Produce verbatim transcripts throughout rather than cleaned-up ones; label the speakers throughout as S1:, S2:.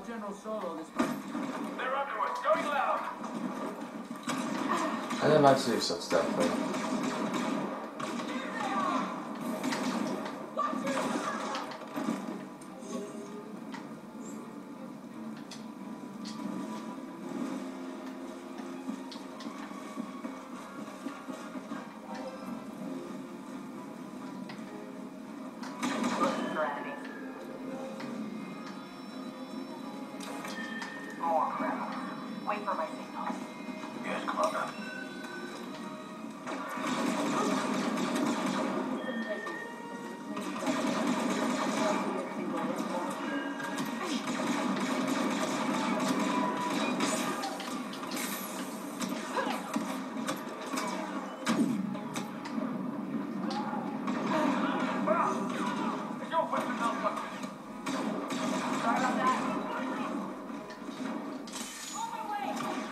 S1: General Solo this time.
S2: They're under us. Going loud.
S3: I don't like to do such stuff, but...
S4: More crap. Wait for my signal.
S2: Yes, Commander. Is your weapon malfunctioning?
S4: Sorry about that. On my way.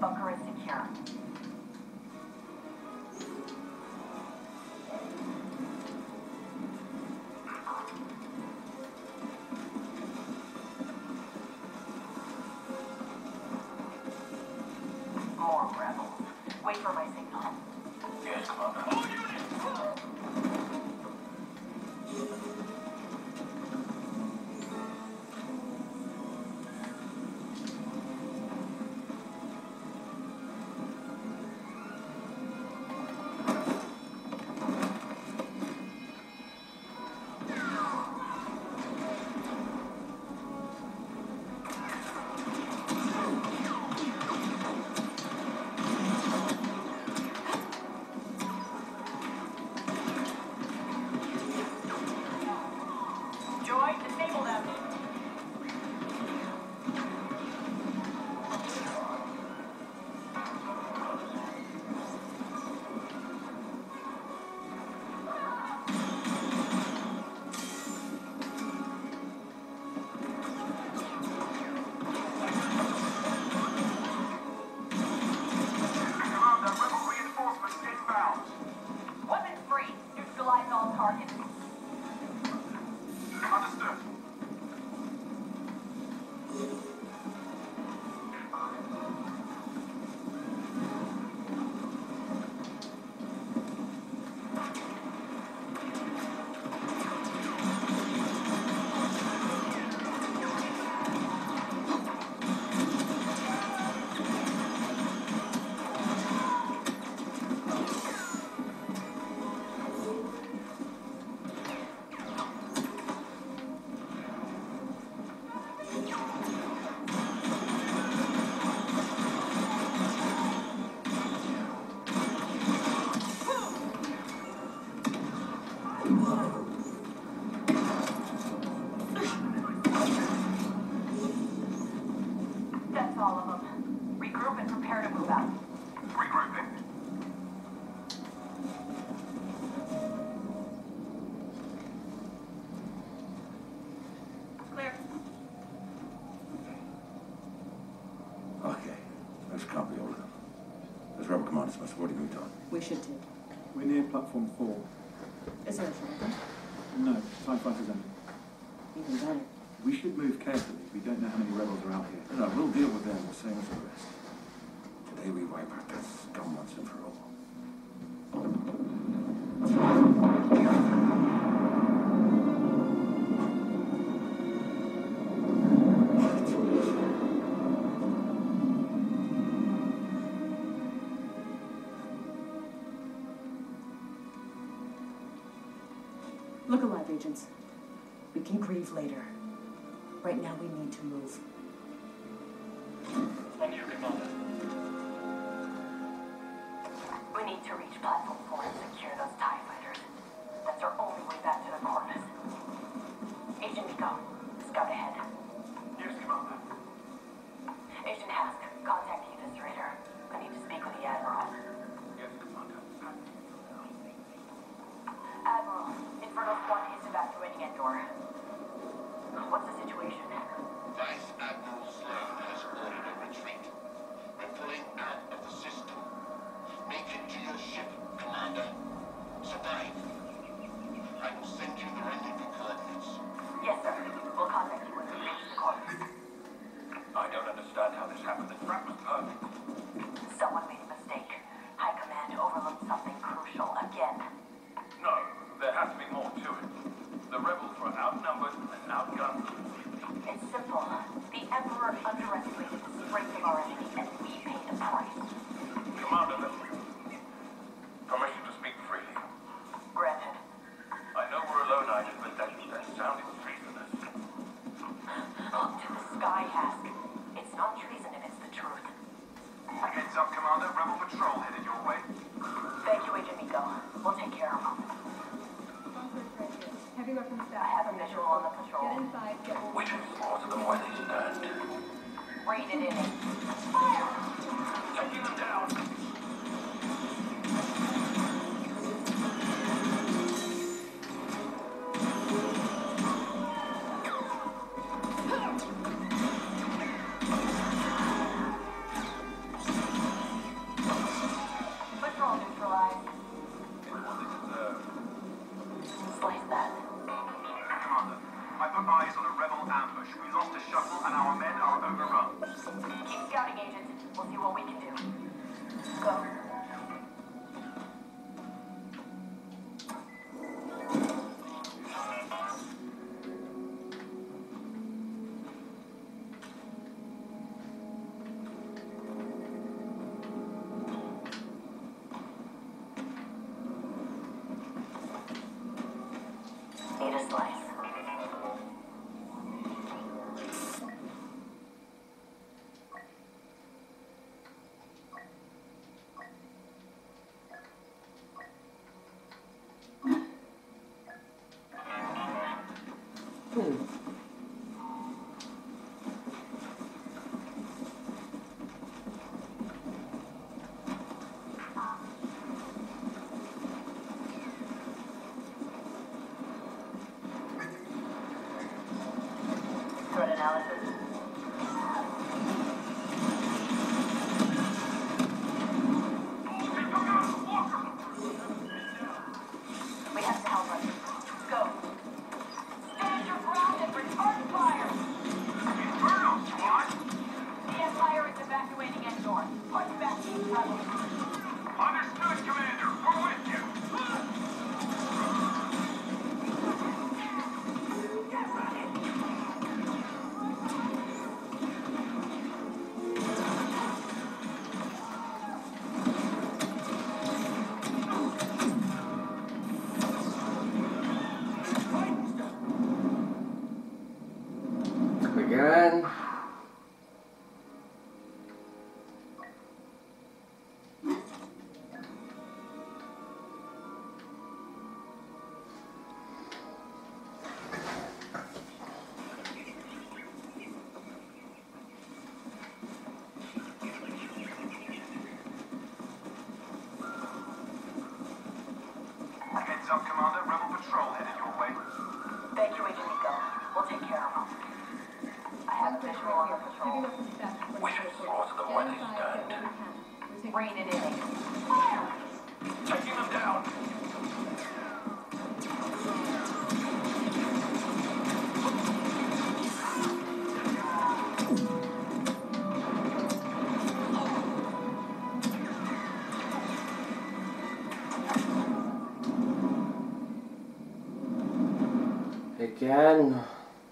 S4: bunker is secure. More rebels. Wait for my signal.
S2: Yes, Commander. All units!
S4: Joy, disable them.
S2: Commander, rebel reinforcements inbound.
S4: Weapons free. Neutralize all targets.
S2: Understood.
S4: That's all of them. Regroup and prepare to move out.
S2: Regrouping.
S4: Clear.
S1: Okay, let's copy all of them. There's rebel commanders, what have you done?
S5: We should do.
S6: We're near platform four.
S5: Is there a shortcut?
S6: No, TIE fighters only.
S5: Even better.
S6: We should move carefully. We don't know how many rebels are out here.
S1: No, no, we'll deal with them the same as the rest. Today we wipe out that scum once and for all.
S5: Look alive, agents. We can grieve later. Right now, we need to move.
S2: On you, Commander.
S4: We need to reach platform four and secure those TIE fighters. That's our only way back to the Corvus. Agent Nico, scout ahead.
S2: Yes, Commander.
S4: Agent Hask, contact Aegis Raider. I need to speak with the Admiral.
S2: Yes, Commander.
S4: Admiral, Inferno Squad is evacuating Endor. What's the situation?
S7: Vice Admiral Sloan has ordered a retreat. We're pulling out of the system. Make it to your ship, Commander. Survive. I will send you the rendezvous coordinates.
S4: Yes, sir. We'll contact you when we reach the Corvus.
S2: I don't understand how this happened. The trap was perfect.
S4: Someone made a mistake. High Command overlooked something crucial again.
S2: No, there has to be more to it. The rebels were outnumbered and outgunned.
S4: It's simple. The Emperor underestimated the strength of our enemy, and we paid the price.
S2: Commander, let me... Permission to speak freely.
S4: Granted.
S2: I know we're alone, Iden, but that, that sounded treasonous.
S4: Look to the sky, Hask. It's not treason if it's the truth.
S2: Heads up, Commander. Rebel patrol headed your way.
S4: Thank you, Agent Nico. We'll take care of them.
S8: Heavy weapons
S4: I
S8: staff.
S4: have a visual on the patrol.
S8: Get inside, get
S2: We can slaughter them where they stand.
S4: Rain it in.
S2: Taking them down.
S4: Go. Need a slice. Threat analysis. We have to help us. Go. Stand your ground and return fire.
S2: Inferno, squad!
S4: The Empire is evacuating at north. Punch back these rebels.
S2: Understood, Commander. We're with you.
S8: Again.
S2: Heads up, Commander. Rebel patrol headed your way.
S4: Thank you, Agent Nico. We'll take care of them. I have a visual on the patrol.
S2: We should slaughter them where they stand.
S4: Rein it in.
S2: Taking them down.
S8: Again.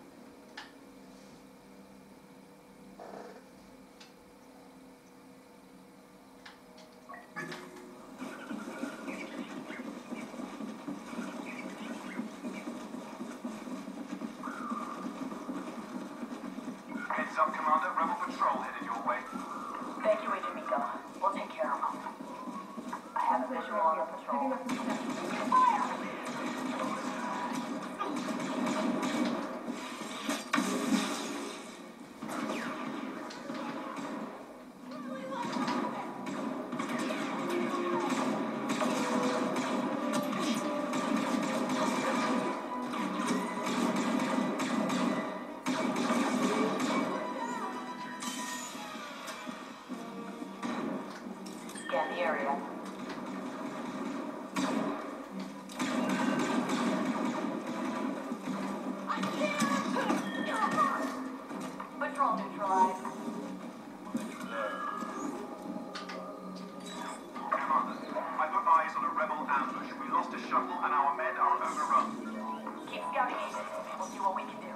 S2: Heads up, Commander. Rebel patrol headed your way.
S4: Thank you, Agent Nico. We'll take care of them. I have a visual on the patrol. Scan the area. Patrol neutralized.
S2: Commander, I put eyes on a rebel ambush. We lost a shuttle and our men are overrun.
S4: Keep scouting, Agent. We'll see what we can do.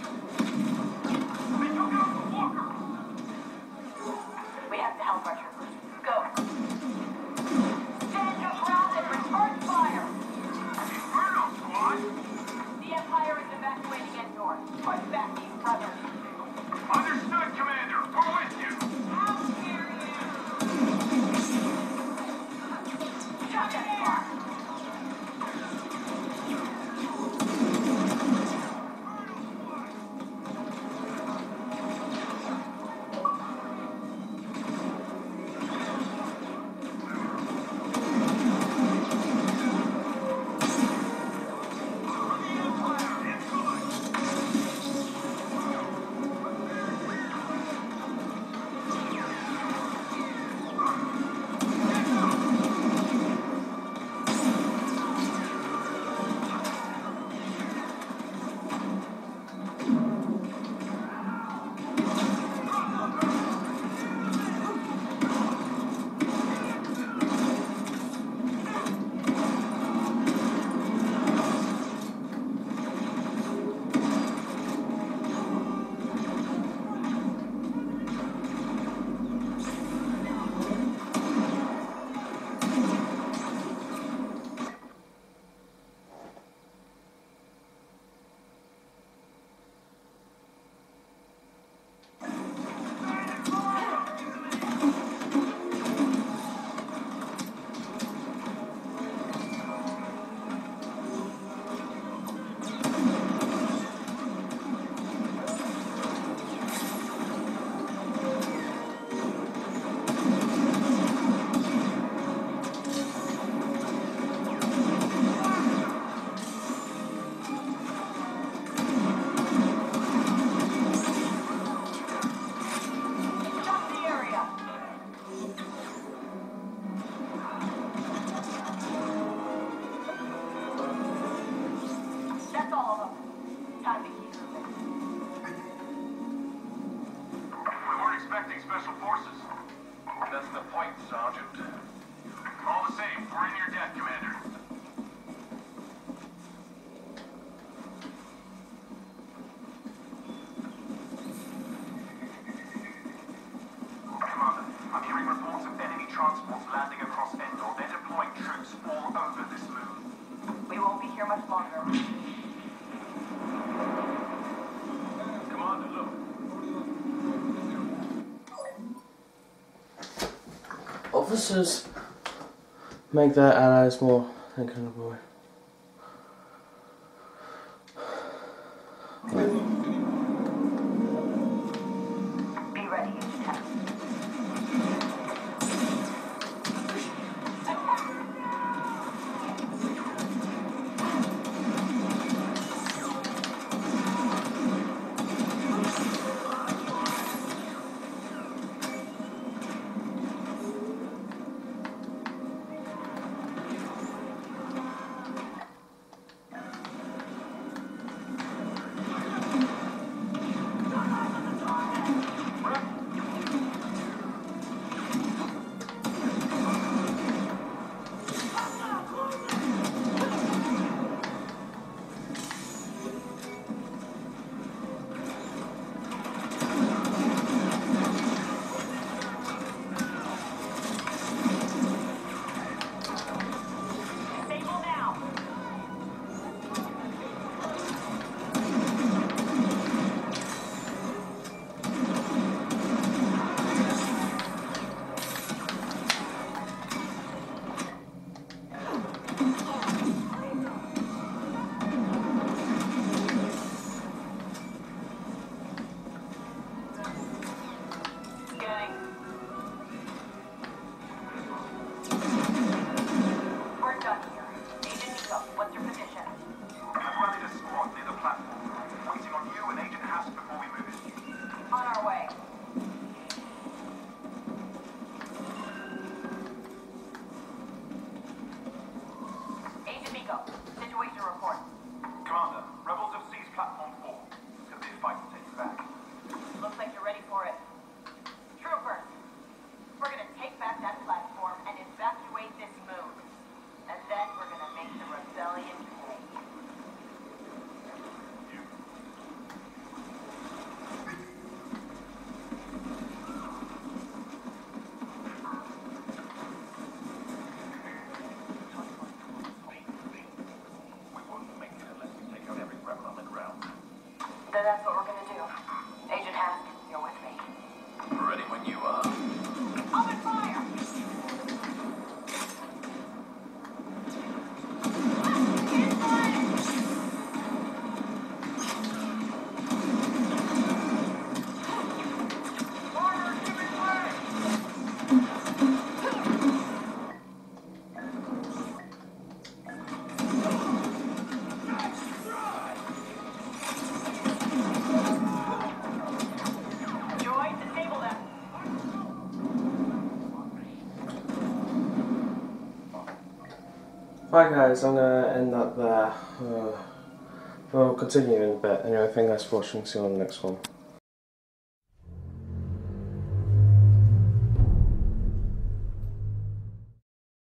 S4: We have to help our troopers.
S2: expecting special forces. That's the point, Sergeant. All the same, we're in your debt, Commander. Commander, I'm hearing reports of enemy transports landing across Endor. They're deploying troops all over this moon.
S4: We won't be here much longer.
S2: Commander, look.
S8: Officers make their allies more accountable.
S4: Be ready, Agent Hask. Then that's what we're gonna do. Agent Hask, you're with me.
S2: Ready when you are.
S4: Open fire!
S8: Right guys, I'm going to end that there. Uh, we'll continue in a bit. Anyway, thank you guys for watching. See you on the next one.